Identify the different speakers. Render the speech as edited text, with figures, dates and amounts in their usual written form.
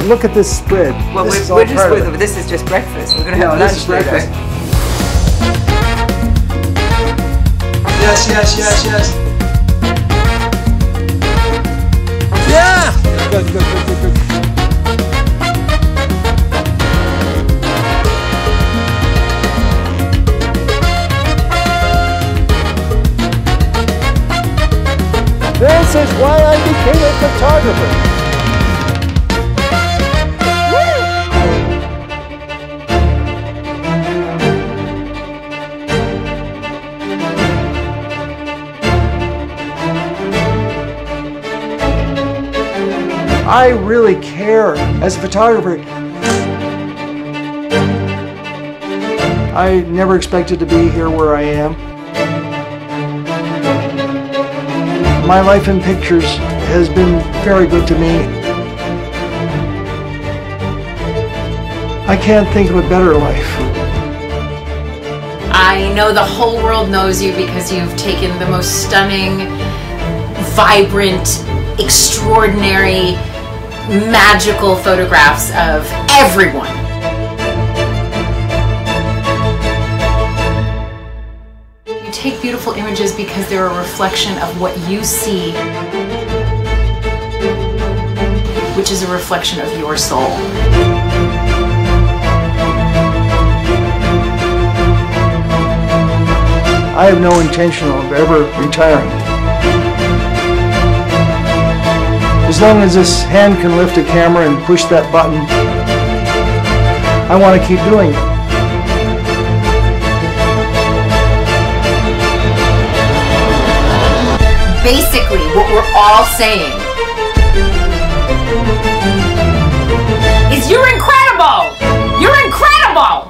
Speaker 1: look at this spread.
Speaker 2: Well,
Speaker 1: this
Speaker 2: this is just breakfast. We're going to have lunch later.
Speaker 3: Yes, yes, yes, yes.
Speaker 1: Yeah! Good, good, good, good, good. This is why I became a photographer. I really care as a photographer. I never expected to be here where I am. My life in pictures has been very good to me. I can't think of a better life.
Speaker 4: I know the whole world knows you because you've taken the most stunning, vibrant, extraordinary, magical photographs of everyone. You take beautiful images because they're a reflection of what you see, which is a reflection of your soul.
Speaker 1: I have no intention of ever retiring. As long as this hand can lift a camera and push that button, I want to keep doing it.
Speaker 4: Basically, what we're all saying is you're incredible! You're incredible!